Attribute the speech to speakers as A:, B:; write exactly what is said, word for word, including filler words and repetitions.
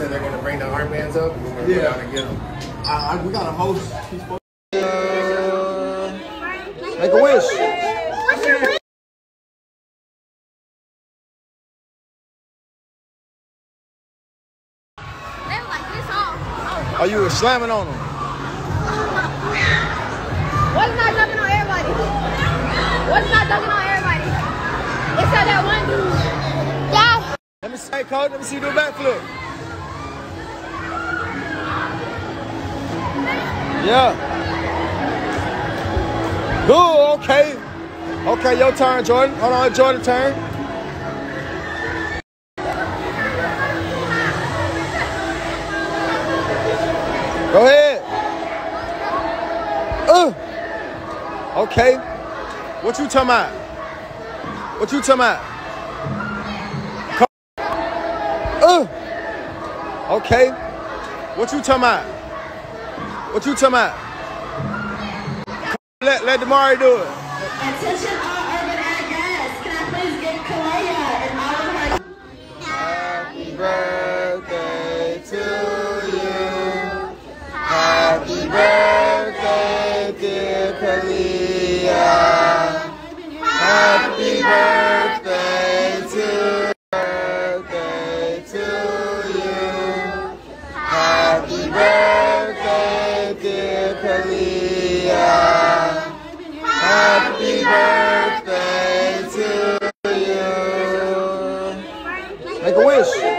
A: said they're gonna bring the armbands up. We're gonna
B: yeah.
A: go down and get them.
B: I, I, we got a host. He's supposed
C: Uh, make a wish. Oh, you were slamming on them.
D: What's not dunking on everybody? What's not dunking on everybody? Except that one dude. Yeah.
C: Let me see, hey, coach. Let me see you do a backflip. Yeah. Good. Okay. Okay, your turn, Jordan. Hold on, Jordan, turn. Go ahead. Uh. Okay. What you talking about? What you talking about? Uh. Okay. What you talking about? What you talking about? Let, let Damari do it.
E: Attention all urban air guests. Can I please get Kalea and all of her...
C: Happy birthday to you. Happy birthday, dear Kalea. Happy birthday to birthday to you. Happy birthday, dear Kalea. Happy birthday to you. Make a wish.